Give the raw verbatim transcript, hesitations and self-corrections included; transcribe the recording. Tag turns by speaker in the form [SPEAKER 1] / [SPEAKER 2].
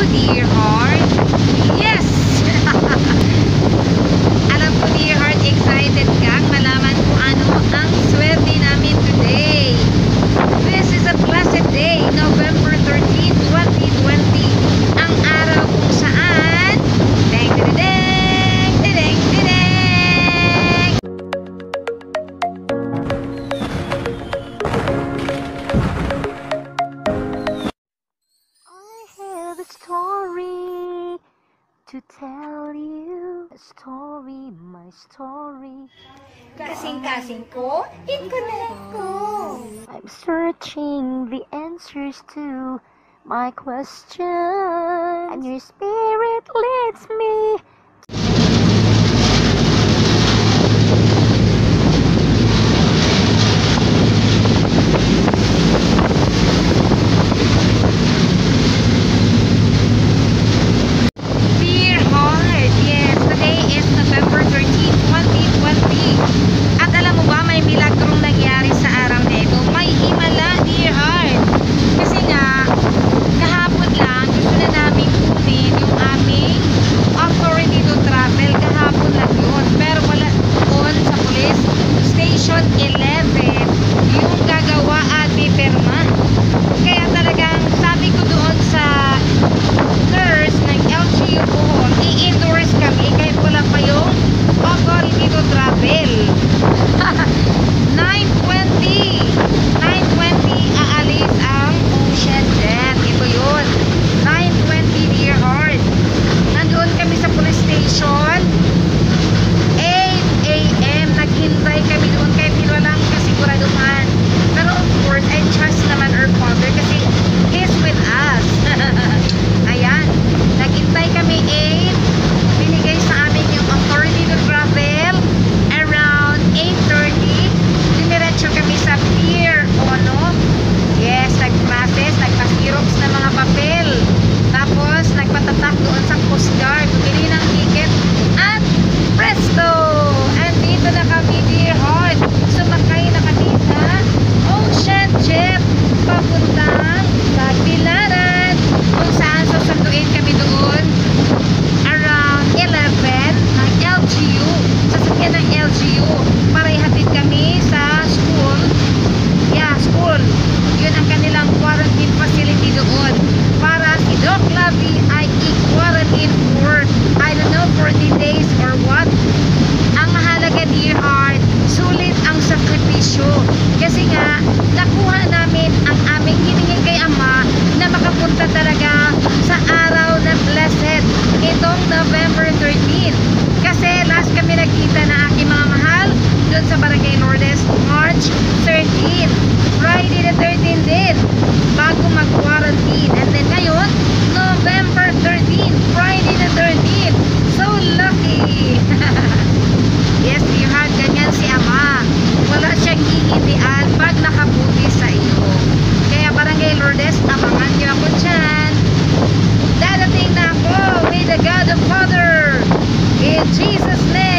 [SPEAKER 1] dear heart. Yes! Alam ko, dear heart, excited kang malaman kung ano ang swerte namin today. This is a blessed day, November thirteenth, twenty twenty. Ang araw kung saan deng deng deng deng deng. I have a story to tell you, a story, my story.
[SPEAKER 2] Kasing-kasing ko, i-connect ko.
[SPEAKER 1] I'm searching the answers to my questions, and your spirit leads me. Dear heart, yes, today is November thirteenth, twenty twenty. At alam mo ba, may milagrong nangyari sa araw na ito. May himala, dear heart. Kasi nga, kahapon lang, gusto na namin kunin yung aming authority to travel. Kahapon lang yun. Pero wala doon sa police station eleven yung gagawa at pipirma. Kaya talagang sabi ko doon sa nurse ng L G U Bohol, i-endorse kami kahit wala pa yung authority to travel. nine twenty nine twenty aalis ang ocean jet. Ito yun, nine twenty, dear heart. Nandoon kami sa police station eight A M Naghintay kami doon kahit walang kasiguraduhan. Pero of course, I trust naman our Father kasi He's with us. Ayan, naghintay kami eight. Binigay sa amin yung authority to travel around eight thirty. Diniretso kami sa pier Ono. Yes, nag-process, nagpa-xerox ng mga papel. Tapos nagpatatak doon sa Coast Guard, bumili ng ticket, at presto! Andito na kami, dear heart. Sumakay na kami sa ocean jet papuntang Tagbilaran, kung saan susunduin kami doon around eleven ng L G U, sasakyan ng L G U para ihatid kami sa school. Yeah, school. Yun ang kanilang quarantine facility doon para si Doc Luvie ay i-quarantine for I don't know, forty days or what. Ang mahalaga, dear heart, sulit ang sakripisyo kasi nga nakuha namin ang aming hiningin kay Ama na makapunta talaga sa araw na blessed itong November thirteenth. Kasi last kami nagkita na aking mga mahal doon sa Barangay Lourdes March thirteenth, Friday the thirteenth din bago mag-quarantine, and then ngayon November thirteenth, Friday the thirteenth. So lucky. Yes, dear heart, ganyan si Ama. Wala siyang hihindian pag nakabuti sa iyo. Kaya Barangay Lourdes, abangan niyo ako dyan. Dadating na ako with the God the Father. In Jesus' name.